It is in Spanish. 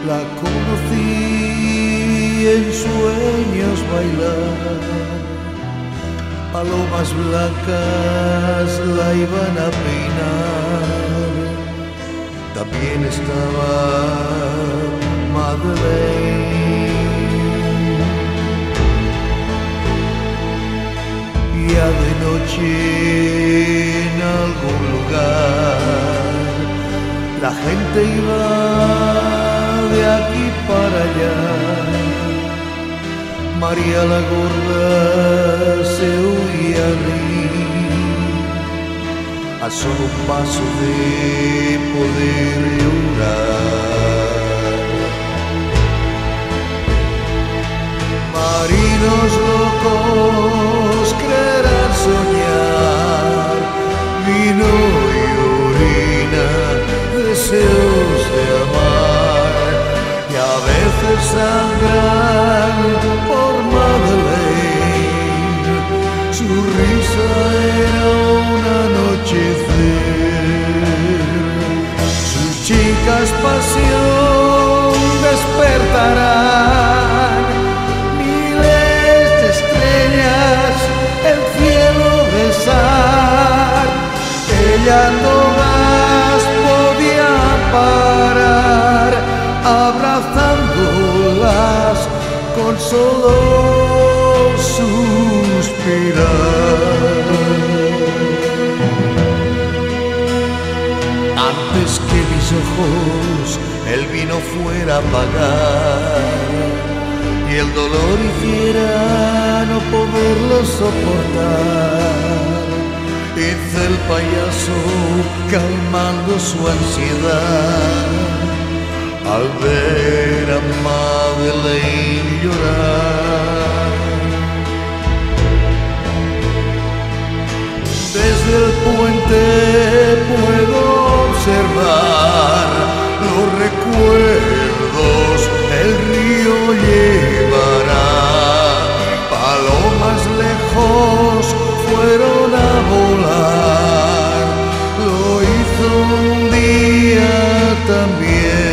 La conocí en sueños bailar, palomas blancas la iban a peinar. También estaba Madeleine. Ya de noche en algún lugar la gente iba de aquí para allá. María la gorda se oía reír, a solo un paso de poder llorar. Marinos locos creerán soñar, vino y orina, deseos de amar, y a veces sangran por Madeleine. Su risa era un anochecer, sus chicas pasión despertarán, miles de estrellas el cielo besar. Ella todas podía parar, abrazándolas con solo suspirar. Antes que mis ojos el vino fuera a apagar y el dolor hiciera no poderlo soportar, hice el payaso calmando su ansiedad al ver a Madeleine llorar. Desde el puente puedo observar los recuerdos, el río llevará. Palomas lejos fueron a volar, lo hizo un día también